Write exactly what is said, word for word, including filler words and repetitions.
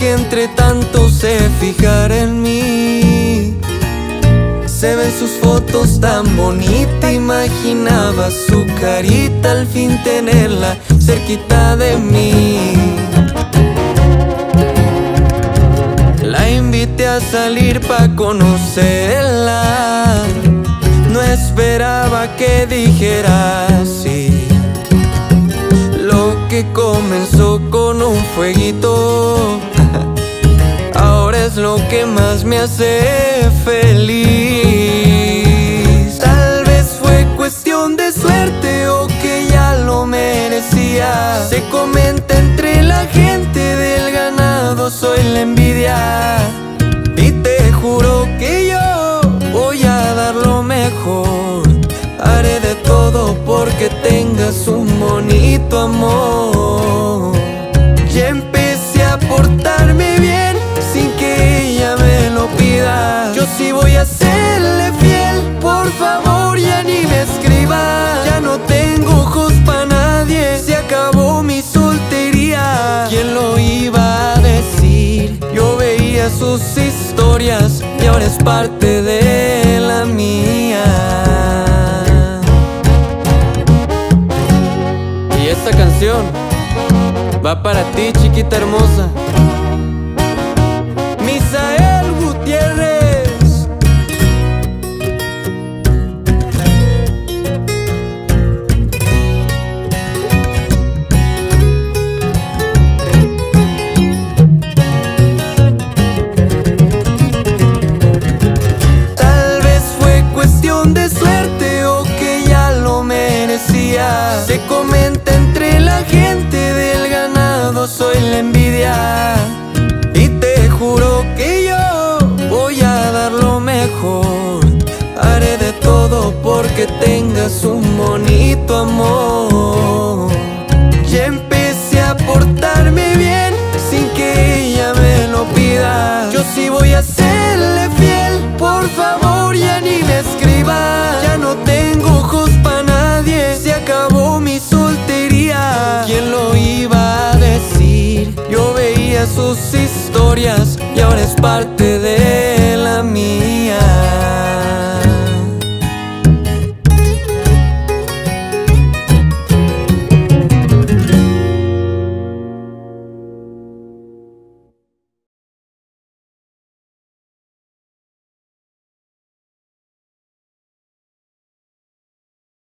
que entre tanto se fijara en mí. Se ven sus fotos tan bonita, imaginaba su carita al fin tenerla cerquita de mí. La invité a salir pa' conocerla, no esperaba que dijera sí. Lo que comenzó con un fueguito ahora es lo que más me hace feliz. Tal vez fue cuestión de suerte o que ya lo merecía. Se comenta entre la gente, del ganado soy la envidia. Y te juro que yo voy a dar lo mejor. Haré de todo porque tengas un bonito amor. Ya empecé a portarme bien sin que ella me lo pida. Yo sí voy a serle fiel, por favor ya ni me escribas. Ya no tengo ojos pa' nadie, se acabó mi soltería. ¿Quién lo iba a decir? Yo veía sus historias y ahora es parte de la mía. Y esta canción va para ti, chiquita hermosa. Misael Gutiérrez. Tal vez fue cuestión de suerte o que ya lo merecía. Se comenta entre la gente, del ganado soy la envidia. Y te juro que yo voy a dar lo mejor. Haré de todo porque tengas un bonito amor. Ya empecé a portarme bien sin que ella me lo pida. Yo sí voy a serle fiel, por favor ya ni me escribas. Ya no tengo ojos pa' nadie, se acabó mi soltería. ¿Quién lo iba a decir? Yo veía sus historias y ahora es parte de la mía.